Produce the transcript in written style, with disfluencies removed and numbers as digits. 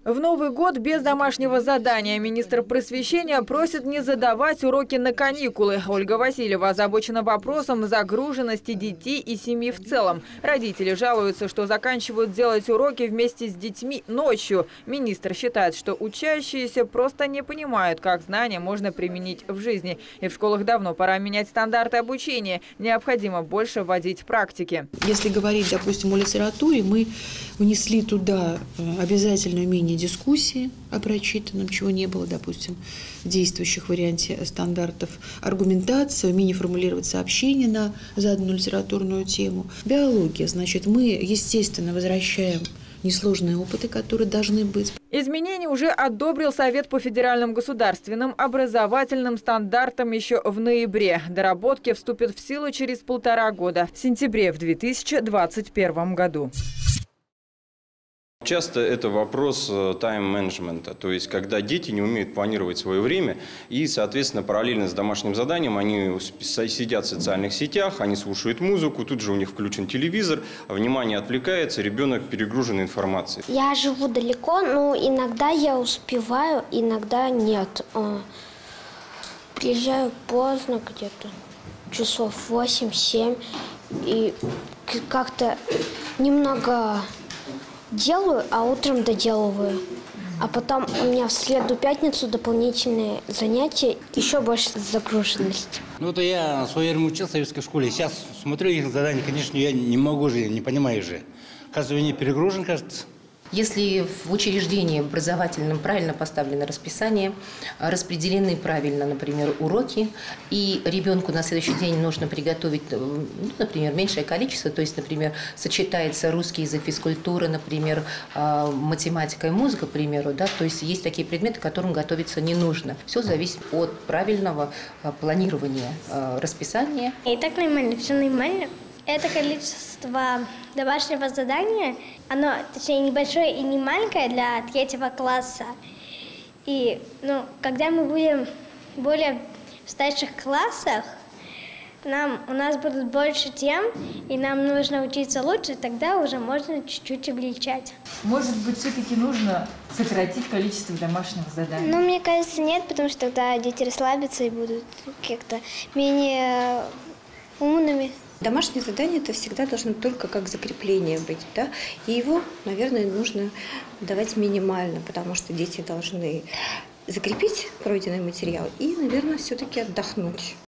В Новый год без домашнего задания министр просвещения просит не задавать уроки на каникулы. Ольга Васильева озабочена вопросом загруженности детей и семьи в целом. Родители жалуются, что заканчивают делать уроки вместе с детьми ночью. Министр считает, что учащиеся просто не понимают, как знания можно применить в жизни. И в школах давно пора менять стандарты обучения. Необходимо больше вводить практики. Если говорить, допустим, о литературе, мы внесли туда обязательное умение дискуссии о прочитанном, чего не было, допустим, в действующих варианте стандартов, аргументация, умение формулировать сообщения на заданную литературную тему. Биология, значит, мы, естественно, возвращаем несложные опыты, которые должны быть. Изменения уже одобрил Совет по федеральным государственным образовательным стандартам еще в ноябре. Доработки вступят в силу через 1,5 года, в сентябре в 2021 году. Часто это вопрос тайм-менеджмента, то есть когда дети не умеют планировать свое время и, соответственно, параллельно с домашним заданием они сидят в социальных сетях, они слушают музыку, тут же у них включен телевизор, внимание отвлекается, ребенок перегружен информацией. Я живу далеко, но иногда я успеваю, иногда нет. Приезжаю поздно, где-то часов 8-7, и как-то немного делаю, а утром доделываю. А потом у меня в среду, пятницу дополнительные занятия, еще больше загруженность. Ну, это я в свое время учился в советской школе. Сейчас смотрю их задания, конечно, я не могу же, не понимаю же. Кажется, у меня перегружен, кажется. Если в учреждении образовательном правильно поставлено расписание, распределены правильно, например, уроки, и ребенку на следующий день нужно приготовить, например, меньшее количество, то есть, например, сочетается русский язык, физкультура, например, математика и музыка, к примеру, да, то есть есть такие предметы, к которым готовиться не нужно. Все зависит от правильного планирования расписания. И так нормально, все нормально. Это количество домашнего задания, оно, точнее, небольшое и не маленькое для 3 класса. И, когда мы будем более в старших классах, у нас будут больше тем, и нам нужно учиться лучше, тогда уже можно чуть-чуть облегчать. Может быть, все-таки нужно сократить количество домашних заданий? Мне кажется, нет, потому что тогда дети расслабятся и будут как-то менее умными. Домашнее задание это всегда должно только как закрепление быть, да? И его, наверное, нужно давать минимально, потому что дети должны закрепить пройденный материал и, наверное, все-таки отдохнуть.